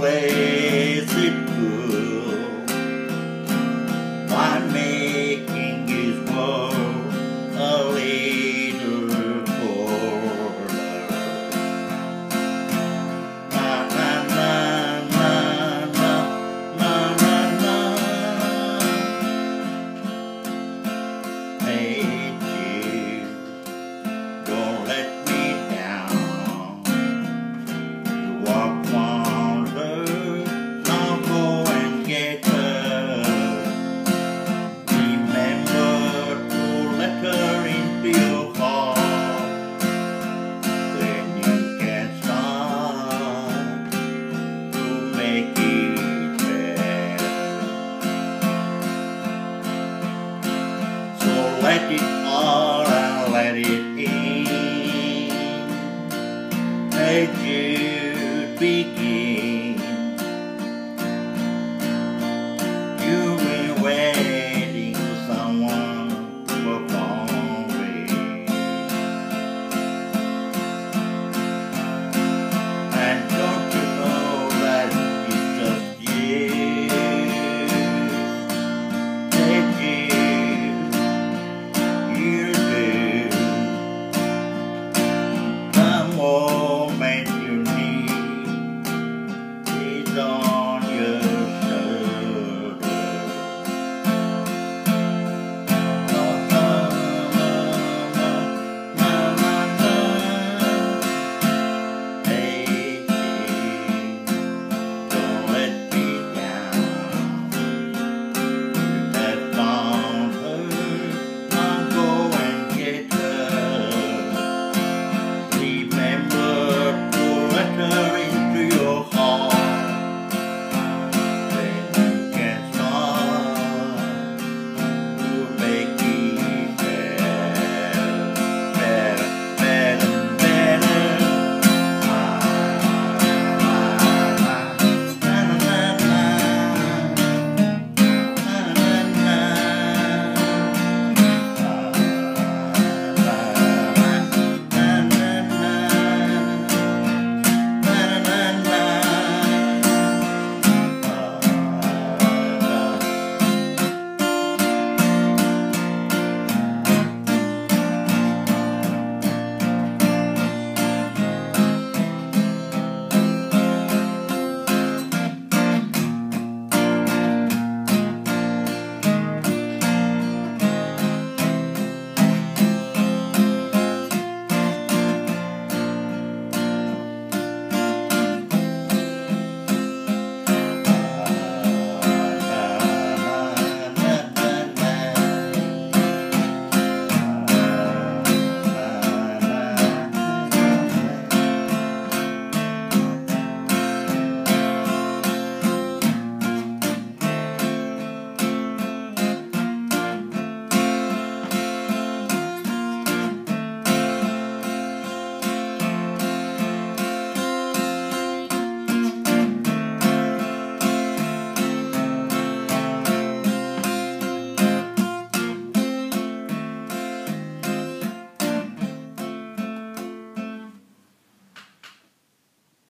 plays it cool while making his world a little colder. Na na na na na na na na. Hey Jude, don't let me down. You walk wonder, now go and get her. Remember to let her into your heart, then you can start to make it better. So let it all and let it in. Let Jude begin. You've been waiting for someone to perform with. And don't you know that it's just you? Let Jude, you do. The moment you need is all